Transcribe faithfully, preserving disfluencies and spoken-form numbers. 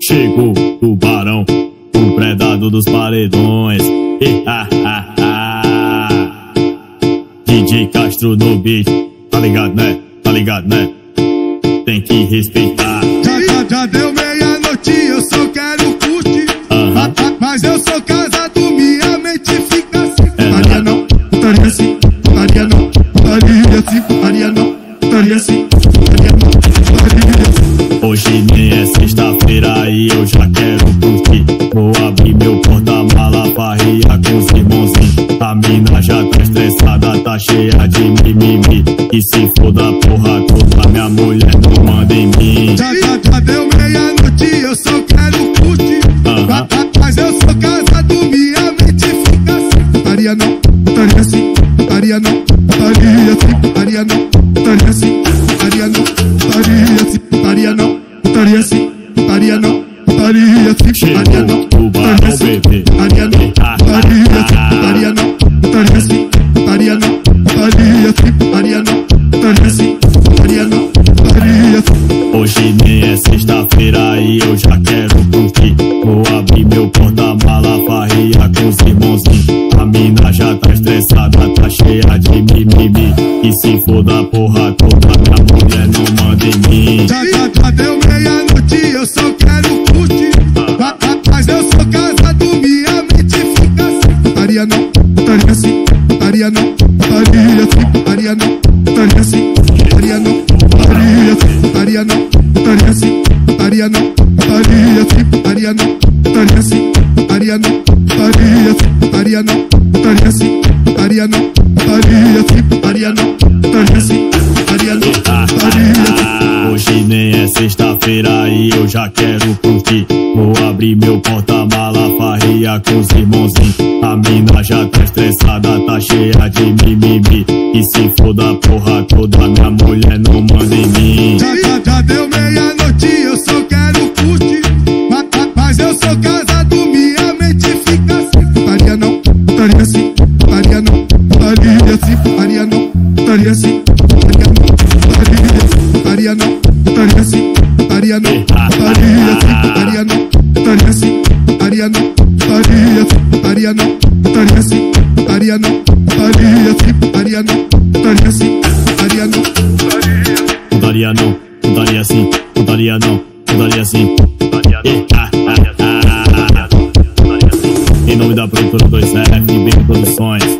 Chegou o tubarão, o predador dos paredões. E, ah, ah, ah. D J Castro no beat, tá ligado né? Tá ligado né? Tem que respeitar. Já, já, já deu meia-noite, eu só quero curtir. Uh-huh. Mas eu sou casado, minha mente fica assim. Putaria não, putaria assim, putaria não, putaria assim, putaria não, putaria assim, putaria não, putaria assim. Hoje nem é sexta-feira e eu já quero curtir. Vou abrir meu porta-mala pra riar com os irmãozinhos. A mina já tá estressada, tá cheia de mimimi. E se for da porra toda, minha mulher não manda em mim. Já, já, já deu meia-noite, eu só quero curtir. Uh-huh. Mas eu sou casado, minha mente fica assim. Putaria não, putaria assim, putaria não, putaria assim, putaria não, putaria assim, putaria não, putaria assim, putaria não, putaria assim, putaria não, putaria assim, putaria não, putaria assim, putaria não, putaria não, putaria assim, putaria não, putaria assim, putaria não, putaria assim, putaria não, putaria assim. Hoje nem é sexta-feira e eu já quero curtir. Vou abrir meu porta-mala pra riar com os irmãozinhos. A mina já tá estressada, tá cheia de mimimi. E se for da porra toda, minha mulher não manda em mim. Já, já, já deu meia-noite, eu só quero curtir. Mas eu sou casado, minha mente fica assim. Putaria não, putaria assim, putaria não, putaria assim, putaria não, putaria assim, putaria não, putaria assim, putaria não, putaria assim, putaria não, putaria assim, putaria não, putaria assim, putaria não, putaria assim, putaria não, putaria assim, putaria não, putaria assim, putaria não, putaria assim, putaria não, putaria. Hoje nem é sexta-feira e eu já quero curtir. Vou abrir meu porta-mala pra riar com os irmãozinhos. A mina já tá estressada, tá cheia de mimimi. E se for da porra toda, minha mulher não manda em mim. Já, já, já deu meia-noite, eu só quero curtir. Mas, mas eu sou casado, minha mente fica assim. Putaria não, putaria assim, putaria não, putaria assim, putaria não, putaria assim, putaria não, putaria não, putaria assim, putaria não, putaria assim, putaria não, putaria não, putaria não, putaria assim, putaria não, putaria assim, putaria não, putaria assim, putaria não, putaria não, Putaria não, putaria assim, putaria não, putaria assim, putaria não. Em nome da produtora dois F, Bem Produções.